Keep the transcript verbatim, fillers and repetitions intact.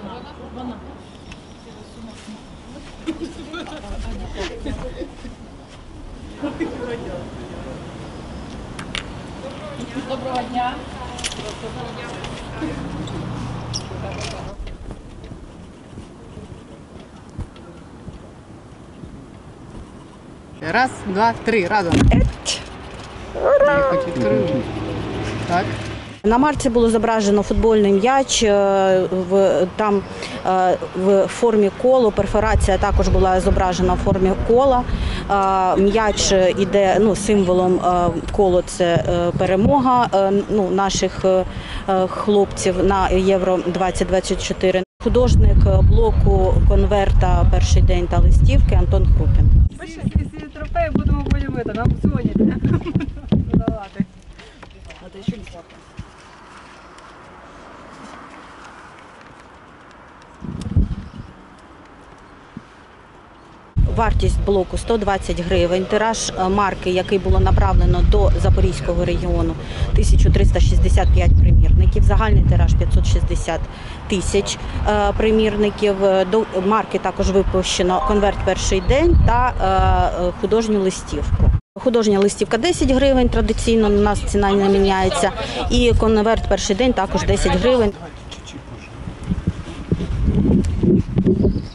Вона. Доброго дня. Раз, два, три, разом. Я хоч відкрию. Так. На марці було зображено футбольний м'яч, в, там в формі колу, перфорація також була зображена в формі кола. М'яч іде, ну, символом колу – це перемога ну, наших хлопців на Євро двадцять двадцять чотири. Художник блоку конверта «Перший день» та листівки Антон Крупін. Всі ці трофеї будемо потім нам дзвонити. Давати. А ти що листівка? Вартість блоку сто двадцять гривень, тираж марки, який було направлено до Запорізького регіону, тисяча триста шістдесят п'ять примірників, загальний тираж п'ятсот шістдесят тисяч примірників. До марки також випущено конверт «Перший день» та художню листівку. Художня листівка десять гривень, традиційно у нас ціна не міняється, і конверт «Перший день» також десять гривень.